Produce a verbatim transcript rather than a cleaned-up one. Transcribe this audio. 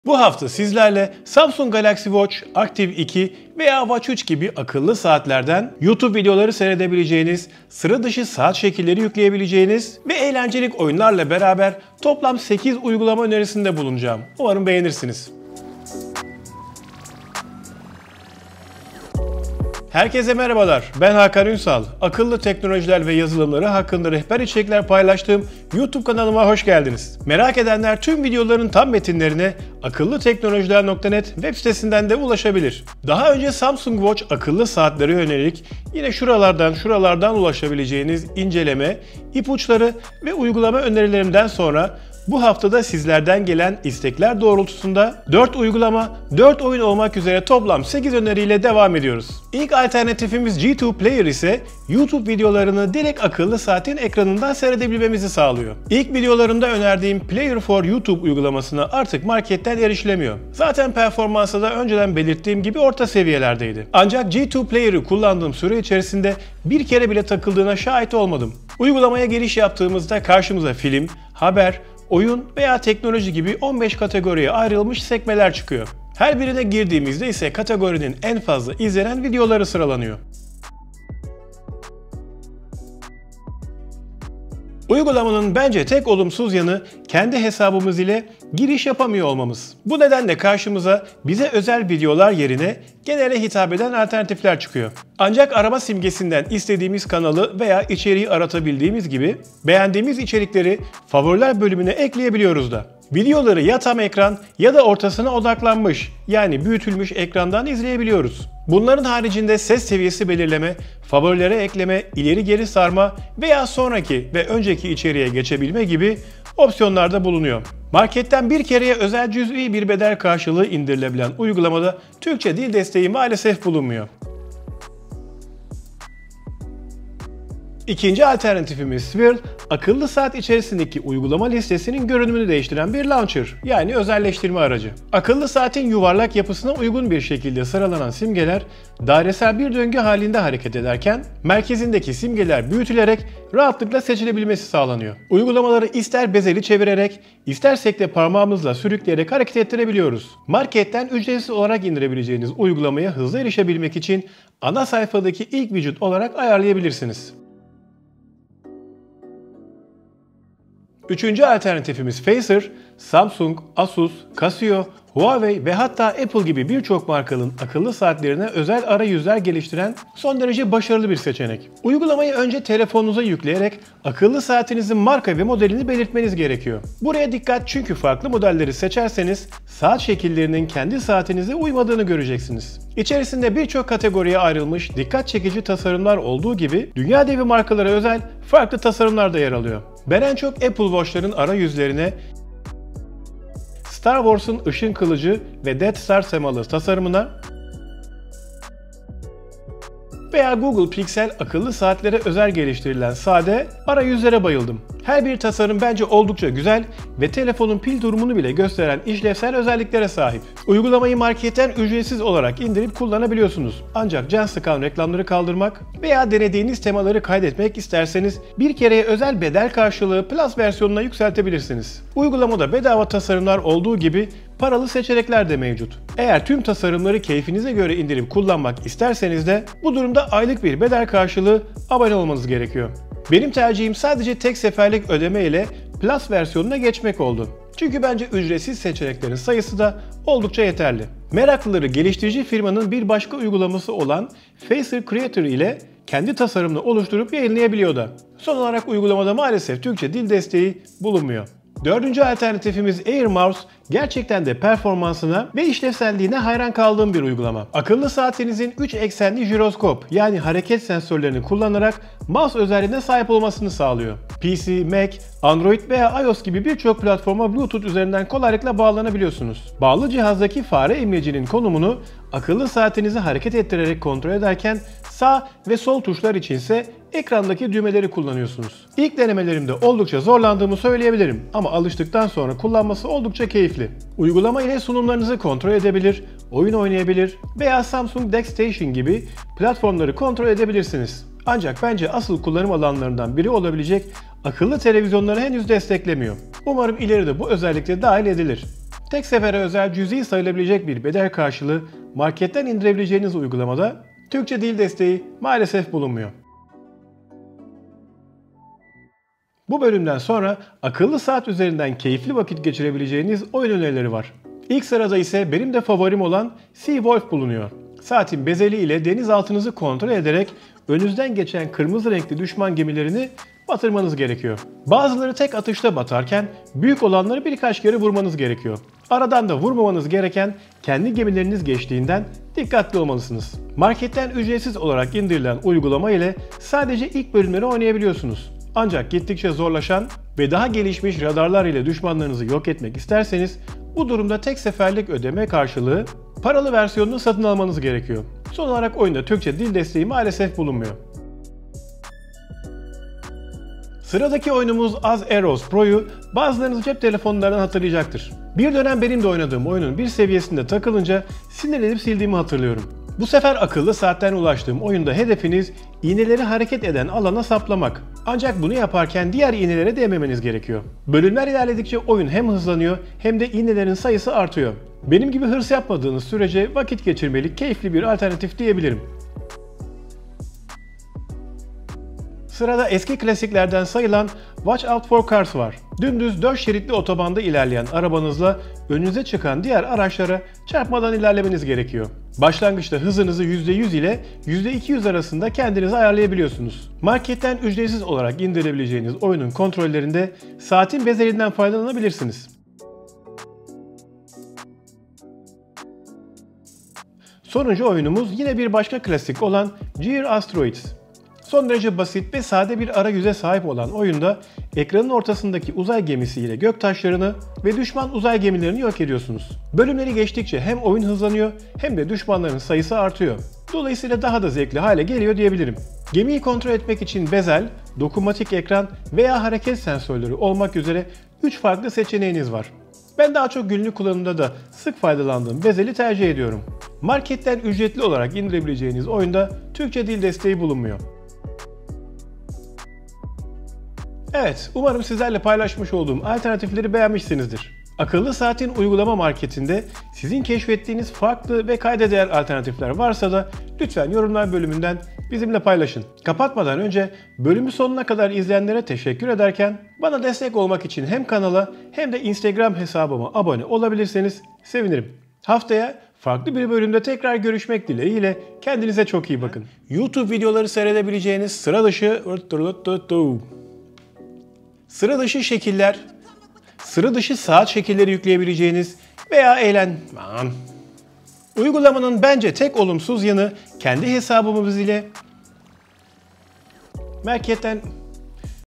Bu hafta sizlerle Samsung Galaxy Watch Active iki veya Watch üç gibi akıllı saatlerden YouTube videoları seyredebileceğiniz, sıra dışı saat şekilleri yükleyebileceğiniz ve eğlenceli oyunlarla beraber toplam sekiz uygulama önerisinde bulunacağım. Umarım beğenirsiniz. Herkese merhabalar, ben Hakan Ünsal. Akıllı teknolojiler ve yazılımları hakkında rehber içerikler paylaştığım YouTube kanalıma hoş geldiniz. Merak edenler tüm videoların tam metinlerine akıllı teknolojiler nokta net web sitesinden de ulaşabilir. Daha önce Samsung Watch akıllı saatleri yönelik yine şuralardan şuralardan ulaşabileceğiniz inceleme, ipuçları ve uygulama önerilerimden sonra bu haftada sizlerden gelen istekler doğrultusunda dört uygulama, dört oyun olmak üzere toplam sekiz öneriyle devam ediyoruz. İlk alternatifimiz G iki Player ise YouTube videolarını direkt akıllı saatin ekranından seyredebilmemizi sağlıyor. İlk videolarımda önerdiğim Player for YouTube uygulamasına artık marketten erişilemiyor. Zaten performansı da önceden belirttiğim gibi orta seviyelerdeydi. Ancak G iki Player'ı kullandığım süre içerisinde bir kere bile takıldığına şahit olmadım. Uygulamaya giriş yaptığımızda karşımıza film, haber, oyun veya teknoloji gibi on beş kategoriye ayrılmış sekmeler çıkıyor. Her birine girdiğimizde ise kategorinin en fazla izlenen videoları sıralanıyor. Uygulamanın bence tek olumsuz yanı kendi hesabımız ile giriş yapamıyor olmamız. Bu nedenle karşımıza bize özel videolar yerine genele hitap eden alternatifler çıkıyor. Ancak arama simgesinden istediğimiz kanalı veya içeriği aratabildiğimiz gibi beğendiğimiz içerikleri favoriler bölümüne ekleyebiliyoruz da. Videoları ya tam ekran ya da ortasına odaklanmış yani büyütülmüş ekrandan izleyebiliyoruz. Bunların haricinde ses seviyesi belirleme, favorilere ekleme, ileri geri sarma veya sonraki ve önceki içeriğe geçebilme gibi opsiyonlar da bulunuyor. Marketten bir kereye özel cüz'i bir bedel karşılığı indirilebilen uygulamada Türkçe dil desteği maalesef bulunmuyor. İkinci alternatifimiz Swirl, akıllı saat içerisindeki uygulama listesinin görünümünü değiştiren bir launcher, yani özelleştirme aracı. Akıllı saatin yuvarlak yapısına uygun bir şekilde sıralanan simgeler, dairesel bir döngü halinde hareket ederken, merkezindeki simgeler büyütülerek rahatlıkla seçilebilmesi sağlanıyor. Uygulamaları ister bezeli çevirerek, istersek de parmağımızla sürükleyerek hareket ettirebiliyoruz. Marketten ücretsiz olarak indirebileceğiniz uygulamaya hızlı erişebilmek için ana sayfadaki ilk widget olarak ayarlayabilirsiniz. Üçüncü alternatifimiz Facer, Samsung, Asus, Casio, Huawei ve hatta Apple gibi birçok markanın akıllı saatlerine özel arayüzler geliştiren son derece başarılı bir seçenek. Uygulamayı önce telefonunuza yükleyerek akıllı saatinizin marka ve modelini belirtmeniz gerekiyor. Buraya dikkat, çünkü farklı modelleri seçerseniz saat şekillerinin kendi saatinize uymadığını göreceksiniz. İçerisinde birçok kategoriye ayrılmış dikkat çekici tasarımlar olduğu gibi dünya devi markalara özel farklı tasarımlar da yer alıyor. Ben en çok Apple Watch'ların arayüzlerine Star Wars'un ışın kılıcı ve Death Star temalı tasarımına veya Google Pixel akıllı saatlere özel geliştirilen sade arayüzlere bayıldım. Her bir tasarım bence oldukça güzel ve telefonun pil durumunu bile gösteren işlevsel özelliklere sahip. Uygulamayı marketten ücretsiz olarak indirip kullanabiliyorsunuz. Ancak can sıkan reklamları kaldırmak veya denediğiniz temaları kaydetmek isterseniz bir kereye özel bedel karşılığı Plus versiyonuna yükseltebilirsiniz. Uygulamada bedava tasarımlar olduğu gibi paralı seçenekler de mevcut. Eğer tüm tasarımları keyfinize göre indirip kullanmak isterseniz de bu durumda aylık bir bedel karşılığı abone olmanız gerekiyor. Benim tercihim sadece tek seferlik ödeme ile Plus versiyonuna geçmek oldu. Çünkü bence ücretsiz seçeneklerin sayısı da oldukça yeterli. Meraklıları geliştirici firmanın bir başka uygulaması olan Facer Creator ile kendi tasarımını oluşturup yayınlayabiliyor da. Son olarak uygulamada maalesef Türkçe dil desteği bulunmuyor. Dördüncü alternatifimiz Air Mouse, gerçekten de performansına ve işlevselliğine hayran kaldığım bir uygulama. Akıllı saatinizin üç eksenli jiroskop yani hareket sensörlerini kullanarak mouse özelliğine sahip olmasını sağlıyor. P C, Mac, Android veya iOS gibi birçok platforma Bluetooth üzerinden kolaylıkla bağlanabiliyorsunuz. Bağlı cihazdaki fare imlecinin konumunu akıllı saatinizi hareket ettirerek kontrol ederken sağ ve sol tuşlar içinse ekrandaki düğmeleri kullanıyorsunuz. İlk denemelerimde oldukça zorlandığımı söyleyebilirim ama alıştıktan sonra kullanması oldukça keyifli. Uygulama ile sunumlarınızı kontrol edebilir, oyun oynayabilir veya Samsung DeckStation gibi platformları kontrol edebilirsiniz. Ancak bence asıl kullanım alanlarından biri olabilecek akıllı televizyonları henüz desteklemiyor. Umarım ileride bu özellikle dahil edilir. Tek sefere özel cüzi sayılabilecek bir bedel karşılığı marketten indirebileceğiniz uygulamada Türkçe dil desteği maalesef bulunmuyor. Bu bölümden sonra akıllı saat üzerinden keyifli vakit geçirebileceğiniz oyun önerileri var. İlk sırada ise benim de favorim olan Seawolf bulunuyor. Saatin bezeli ile denizaltınızı kontrol ederek önünüzden geçen kırmızı renkli düşman gemilerini batırmanız gerekiyor. Bazıları tek atışta batarken büyük olanları birkaç kere vurmanız gerekiyor. Aradan da vurmamanız gereken kendi gemileriniz geçtiğinden dikkatli olmalısınız. Marketten ücretsiz olarak indirilen uygulama ile sadece ilk bölümleri oynayabiliyorsunuz. Ancak gittikçe zorlaşan ve daha gelişmiş radarlar ile düşmanlarınızı yok etmek isterseniz bu durumda tek seferlik ödeme karşılığı paralı versiyonunu satın almanız gerekiyor. Son olarak oyunda Türkçe dil desteği maalesef bulunmuyor. Sıradaki oyunumuz Az Arrows Pro'yu bazılarınız cep telefonlarından hatırlayacaktır. Bir dönem benim de oynadığım oyunun bir seviyesinde takılınca sinirlenip sildiğimi hatırlıyorum. Bu sefer akıllı saatten ulaştığım oyunda hedefiniz iğneleri hareket eden alana saplamak. Ancak bunu yaparken diğer iğnelere değmemeniz gerekiyor. Bölümler ilerledikçe oyun hem hızlanıyor hem de iğnelerin sayısı artıyor. Benim gibi hırs yapmadığınız sürece vakit geçirmelik keyifli bir alternatif diyebilirim. Sırada eski klasiklerden sayılan Watch Out for Cars var. Dümdüz dört şeritli otobanda ilerleyen arabanızla önünüze çıkan diğer araçlara çarpmadan ilerlemeniz gerekiyor. Başlangıçta hızınızı yüzde yüz ile yüzde iki yüz arasında kendinize ayarlayabiliyorsunuz. Marketten ücretsiz olarak indirebileceğiniz oyunun kontrollerinde saatin bezelinden faydalanabilirsiniz. Sonuncu oyunumuz yine bir başka klasik olan Gear Asteroids. Son derece basit ve sade bir arayüze sahip olan oyunda ekranın ortasındaki uzay gemisiyle göktaşlarını ve düşman uzay gemilerini yok ediyorsunuz. Bölümleri geçtikçe hem oyun hızlanıyor hem de düşmanların sayısı artıyor. Dolayısıyla daha da zevkli hale geliyor diyebilirim. Gemiyi kontrol etmek için bezel, dokunmatik ekran veya hareket sensörleri olmak üzere üç farklı seçeneğiniz var. Ben daha çok günlük kullanımda da sık faydalandığım bezeli tercih ediyorum. Marketten ücretli olarak indirebileceğiniz oyunda Türkçe dil desteği bulunmuyor. Evet, umarım sizlerle paylaşmış olduğum alternatifleri beğenmişsinizdir. Akıllı saatin uygulama marketinde sizin keşfettiğiniz farklı ve kayda değer alternatifler varsa da lütfen yorumlar bölümünden bizimle paylaşın. Kapatmadan önce bölümü sonuna kadar izleyenlere teşekkür ederken bana destek olmak için hem kanala hem de Instagram hesabıma abone olabilirseniz sevinirim. Haftaya farklı bir bölümde tekrar görüşmek dileğiyle kendinize çok iyi bakın. YouTube videoları seyredebileceğiniz sıra dışı Sıra dışı şekiller, sıra dışı saat şekilleri yükleyebileceğiniz veya eğlen... Aman. Uygulamanın bence tek olumsuz yanı kendi hesabımız ile marketten